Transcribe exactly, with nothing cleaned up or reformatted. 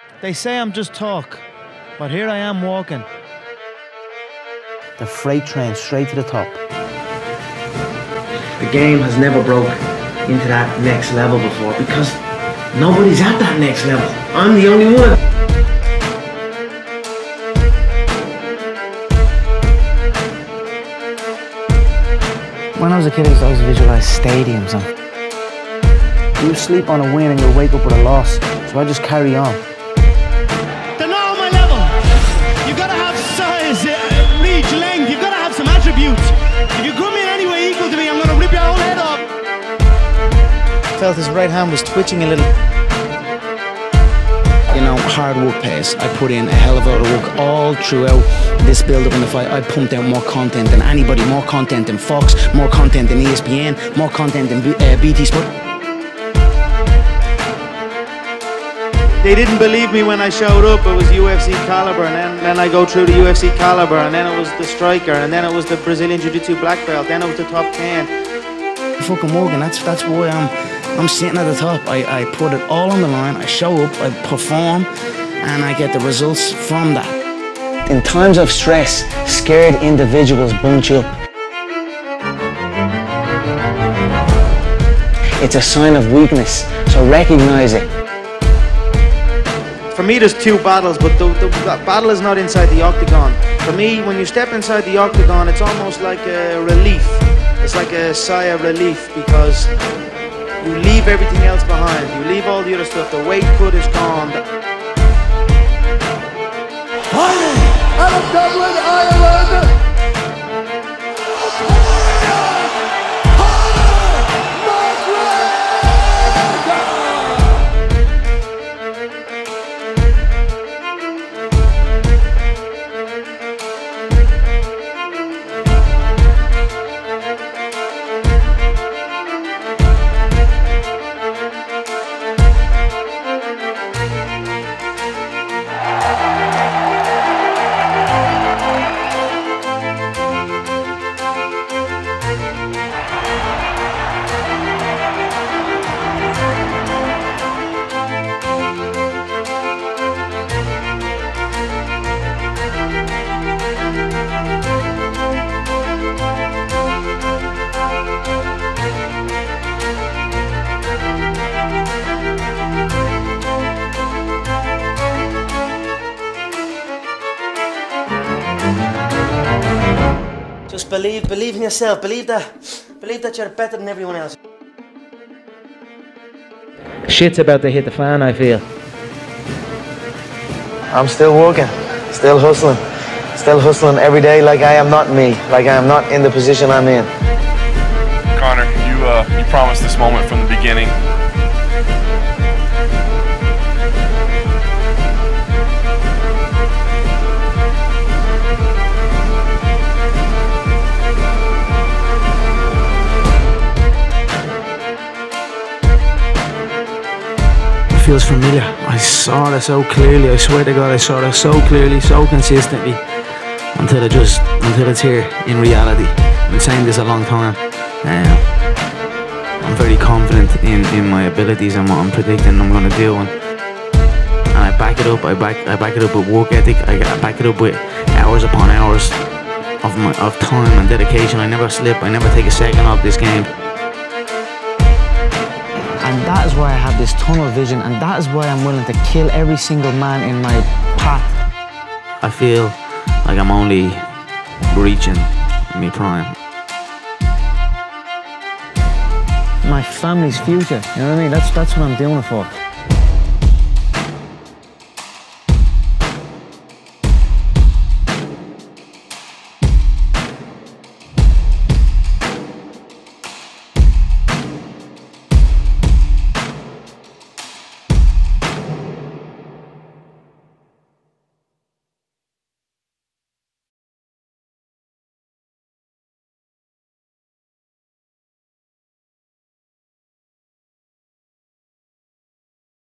They say I'm just talk, but here I am walking. The freight train straight to the top. The game has never broke into that next level before because nobody's at that next level. I'm the only one. When I was a kid, I used to always visualise stadiums. And you sleep on a win and you'll wake up with a loss. So I just carry on. They're not on my level. You've got to have size, uh, reach, length. You've got to have some attributes. If you come in any way equal to me, I'm going to rip your whole head off. I felt his right hand was twitching a little. You know, hard work pays. I put in a hell of a lot of work all throughout this build-up in the fight. I pumped out more content than anybody, more content than Fox, more content than E S P N, more content than B uh, B T Sport. They didn't believe me when I showed up. It was U F C Caliber, and then, then I go through the U F C Caliber, and then it was the striker, and then it was the Brazilian Jiu-Jitsu black belt, then it was the top ten. Fucking Morgan, that's that's why I'm I'm sitting at the top. I, I put it all on the line, I show up, I perform, and I get the results from that. In times of stress, scared individuals bunch up. It's a sign of weakness, so recognize it. For me, there's two battles, but the, the battle is not inside the octagon. For me, when you step inside the octagon, it's almost like a relief. It's like a sigh of relief because you leave everything else behind. You leave all the other stuff. The weight cut is gone. Fighting out of Dublin, Ireland, Just believe, believe in yourself. Believe that, believe that you're better than everyone else. Shit's about to hit the fan, I feel. I'm still working, still hustling, still hustling every day like I am not me, like I am not in the position I'm in. Conor, you uh, you promised this moment from the beginning. Feels familiar. I saw that so clearly. I swear to God, I saw that so clearly, so consistently, until it just, until it's here in reality. I've been saying this a long time. Um, I'm very confident in in my abilities and what I'm predicting I'm gonna do, and, and I back it up. I back I back it up with work ethic. I, I back it up with hours upon hours of my of time and dedication. I never slip. I never take a second off this game. And that is why I have this tunnel vision, and that is why I'm willing to kill every single man in my path. I feel like I'm only reaching my prime. My family's future, you know what I mean? That's, that's what I'm doing it for.